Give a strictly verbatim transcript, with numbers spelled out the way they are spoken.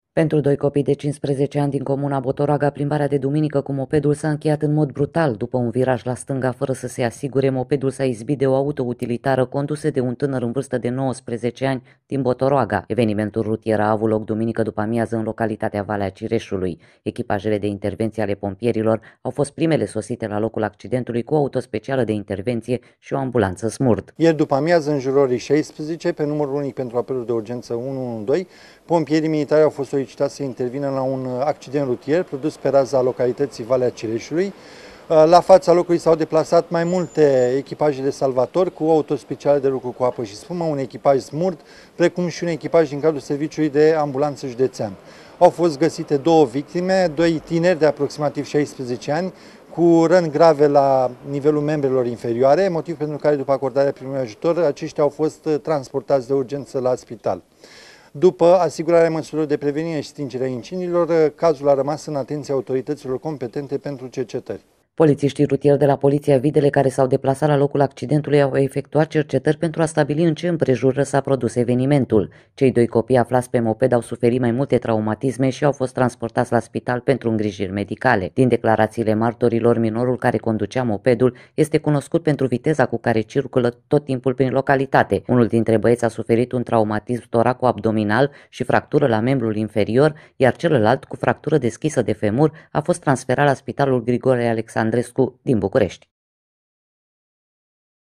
Pentru doi copii de cincisprezece ani din comuna Botoroaga, plimbarea de duminică cu mopedul s-a încheiat în mod brutal. După un viraj la stânga, fără să se asigure, mopedul s-a izbit de o autoutilitară condusă de un tânăr în vârstă de nouăsprezece ani din Botoroaga. Evenimentul rutier a avut loc duminică după amiază în localitatea Valea Cireșului. Echipajele de intervenție ale pompierilor au fost primele sosite la locul accidentului cu o auto specială de intervenție și o ambulanță SMURD. Ieri după amiază, în jurul orei șaisprezece, pe numărul unic pentru apeluri de urgență unu unu doi, pompierii militari au fost solicitați să intervină la un accident rutier produs pe raza localității Valea Cireșului. La fața locului s-au deplasat mai multe echipaje de salvatori cu auto speciale de lucru cu apă și spumă, un echipaj SMURD, precum și un echipaj din cadrul serviciului de ambulanță județean. Au fost găsite două victime, doi tineri de aproximativ șaisprezece ani, cu răni grave la nivelul membrelor inferioare, motiv pentru care, după acordarea primului ajutor, aceștia au fost transportați de urgență la spital. După asigurarea măsurilor de prevenire și stingerea incendiilor, cazul a rămas în atenția autorităților competente pentru cercetări. Polițiștii rutieri de la Poliția Videle care s-au deplasat la locul accidentului au efectuat cercetări pentru a stabili în ce împrejură s-a produs evenimentul. Cei doi copii aflați pe moped au suferit mai multe traumatisme și au fost transportați la spital pentru îngrijiri medicale. Din declarațiile martorilor, minorul care conducea mopedul este cunoscut pentru viteza cu care circulă tot timpul prin localitate. Unul dintre băieți a suferit un traumatism toraco-abdominal și fractură la membrul inferior, iar celălalt, cu fractură deschisă de femur, a fost transferat la Spitalul Grigore Alexandrescu din București.